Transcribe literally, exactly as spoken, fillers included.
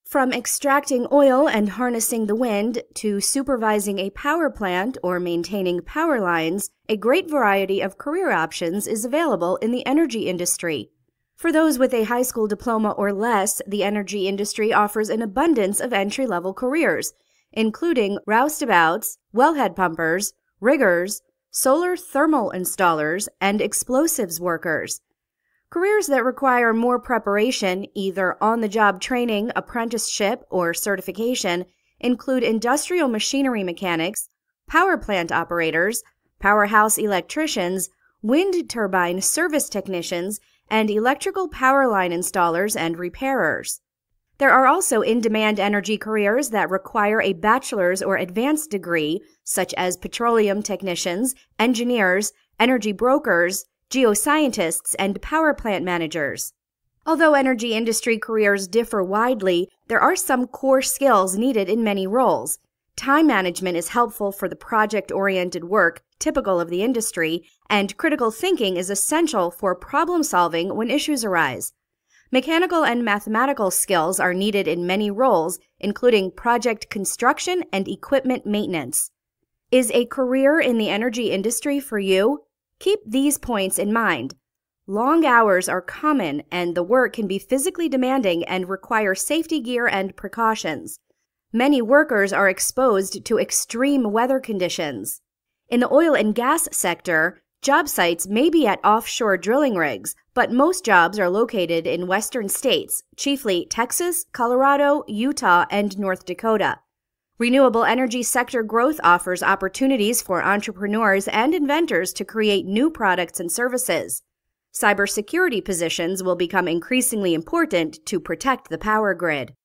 From extracting oil and harnessing the wind to supervising a power plant or maintaining power lines, a great variety of career options is available in the energy industry. For those with a high school diploma or less, the energy industry offers an abundance of entry-level careers, including roustabouts, wellhead pumpers, riggers, solar thermal installers, and explosives workers. Careers that require more preparation, either on-the-job training, apprenticeship, or certification, include industrial machinery mechanics, power plant operators, powerhouse electricians, wind turbine service technicians, and electrical power line installers and repairers. There are also in-demand energy careers that require a bachelor's or advanced degree, such as petroleum technicians, engineers, energy brokers, geoscientists, and power plant managers. Although energy industry careers differ widely, there are some core skills needed in many roles. Time management is helpful for the project-oriented work typical of the industry, and critical thinking is essential for problem-solving when issues arise. Mechanical and mathematical skills are needed in many roles, including project construction and equipment maintenance. Is a career in the energy industry for you? Keep these points in mind. Long hours are common, and the work can be physically demanding and require safety gear and precautions. Many workers are exposed to extreme weather conditions. In the oil and gas sector, job sites may be at offshore drilling rigs, but most jobs are located in western states, chiefly Texas, Colorado, Utah, and North Dakota. Renewable energy sector growth offers opportunities for entrepreneurs and inventors to create new products and services. Cybersecurity positions will become increasingly important to protect the power grid.